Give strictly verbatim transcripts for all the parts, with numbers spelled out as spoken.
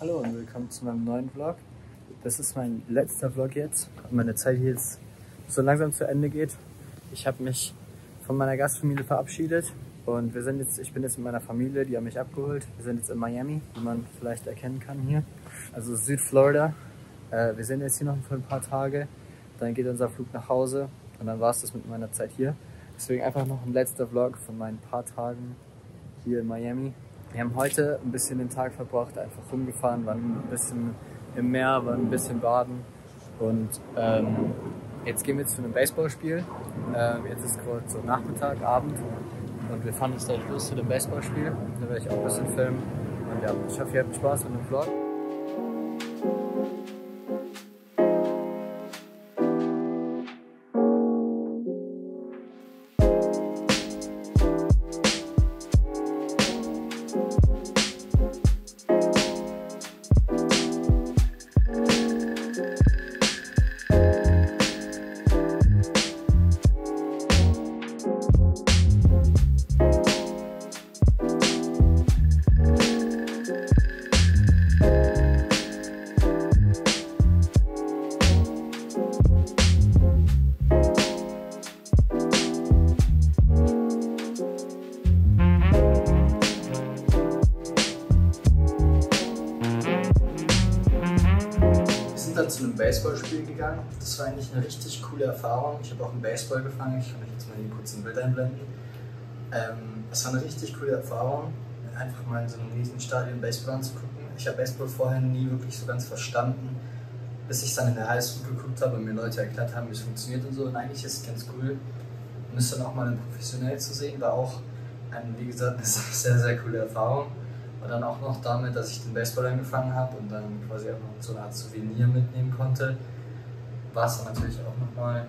Hallo und willkommen zu meinem neuen Vlog. Das ist mein letzter Vlog jetzt und meine Zeit hier jetzt so langsam zu Ende geht. Ich habe mich von meiner Gastfamilie verabschiedet und wir sind jetzt, ich bin jetzt mit meiner Familie, die haben mich abgeholt. Wir sind jetzt in Miami, wie man vielleicht erkennen kann hier. Also Südflorida. Äh, wir sind jetzt hier noch für ein paar Tage. Dann geht unser Flug nach Hause und dann war es das mit meiner Zeit hier. Deswegen einfach noch ein letzter Vlog von meinen paar Tagen hier in Miami. Wir haben heute ein bisschen den Tag verbracht, einfach rumgefahren, waren ein bisschen im Meer, waren ein bisschen baden und ähm, jetzt gehen wir zu einem Baseballspiel. Ähm, jetzt ist gerade so Nachmittag, Abend und wir fahren jetzt gleich los zu dem Baseballspiel. Da werde ich auch ein bisschen filmen und ja, ich hoffe, ihr habt Spaß mit dem Vlog. Dann zu einem Baseballspiel gegangen. Das war eigentlich eine richtig coole Erfahrung. Ich habe auch einen Baseball gefangen. Ich kann euch jetzt mal hier kurz ein Bild einblenden. Ähm, es war eine richtig coole Erfahrung, einfach mal in so einem riesen Stadion Baseball anzugucken. Ich habe Baseball vorher nie wirklich so ganz verstanden, bis ich dann in der Highschool geguckt habe und mir Leute erklärt haben, wie es funktioniert und so. Und eigentlich ist es ganz cool. Und es dann auch mal professionell zu sehen, war auch, ein, wie gesagt, eine sehr, sehr coole Erfahrung. Und dann auch noch damit, dass ich den Baseball angefangen habe und dann quasi auch noch so eine Art Souvenir mitnehmen konnte, war es dann natürlich auch nochmal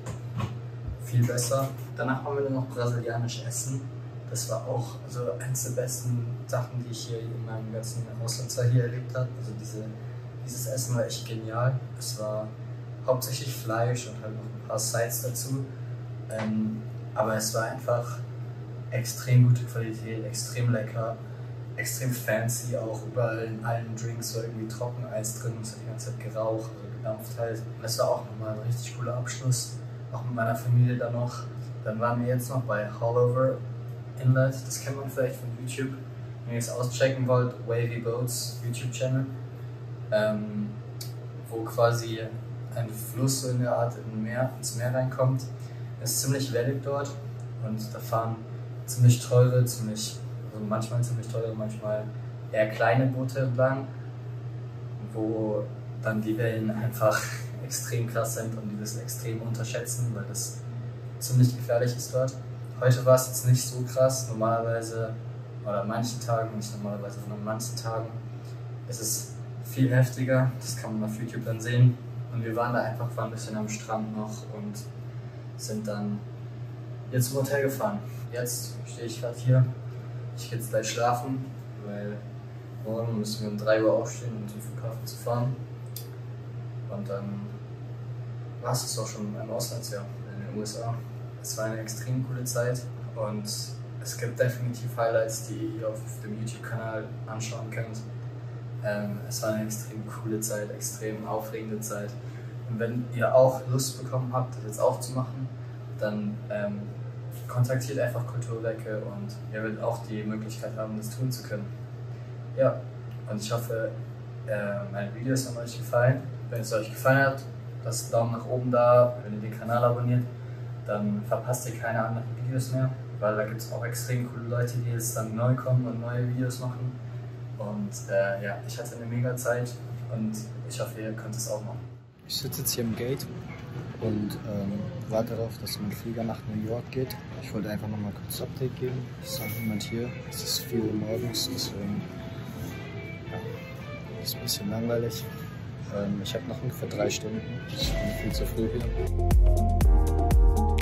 viel besser. Danach haben wir dann noch brasilianisch essen. Das war auch also eines der besten Sachen, die ich hier in meinem ganzen Auslandsjahr hier erlebt habe. Also diese, dieses Essen war echt genial. Es war hauptsächlich Fleisch und halt noch ein paar Sides dazu. Ähm, aber es war einfach extrem gute Qualität, extrem lecker. Extrem fancy, auch überall in allen Drinks war irgendwie Trockeneis drin und es hat die ganze Zeit geraucht oder gedampft halt. Und das war auch nochmal ein richtig cooler Abschluss, auch mit meiner Familie dann noch. Dann waren wir jetzt noch bei Haulover Inlet, das kennt man vielleicht von YouTube. Wenn ihr es auschecken wollt, Wavy Boats YouTube-Channel, ähm, wo quasi ein Fluss so in der Art in Meer, ins Meer reinkommt. Es ist ziemlich wellig dort und da fahren ziemlich teure, ziemlich Also manchmal ziemlich teure, manchmal eher kleine Boote entlang, wo dann die Wellen einfach extrem krass sind und die das extrem unterschätzen, weil das ziemlich gefährlich ist dort. Heute war es jetzt nicht so krass, normalerweise, oder an manchen Tagen, nicht normalerweise, sondern an manchen Tagen ist es viel heftiger, das kann man auf YouTube dann sehen. Und wir waren da einfach, waren ein bisschen am Strand noch und sind dann jetzt zum Hotel gefahren. Jetzt stehe ich gerade hier. Ich gehe jetzt gleich schlafen, weil morgen müssen wir um drei Uhr aufstehen, um zum Flughafen zu fahren. Und dann war es auch schon im Auslandsjahr in den U S A. Es war eine extrem coole Zeit und es gibt definitiv Highlights, die ihr auf dem YouTube-Kanal anschauen könnt. Ähm, es war eine extrem coole Zeit, extrem aufregende Zeit. Und wenn ihr auch Lust bekommen habt, das jetzt auch zu machen, dann ähm, kontaktiert einfach Kulturwecke und ihr werdet auch die Möglichkeit haben, das tun zu können. Ja, und ich hoffe, äh, meine Videos haben euch gefallen. Wenn es euch gefallen hat, lasst einen Daumen nach oben da. Wenn ihr den Kanal abonniert, dann verpasst ihr keine anderen Videos mehr, weil da gibt es auch extrem coole Leute, die jetzt dann neu kommen und neue Videos machen. Und äh, ja, ich hatte eine mega Zeit und ich hoffe, ihr könnt es auch machen. Ich sitze jetzt hier im Gate und ähm, warte darauf, dass mein Flieger nach New York geht. Ich wollte einfach noch mal kurz ein Update geben. Es ist auch niemand hier. Es ist vier Uhr morgens, deswegen ja, ist ein bisschen langweilig. Ähm, ich habe noch ungefähr drei Stunden. Ich bin viel zu früh hier.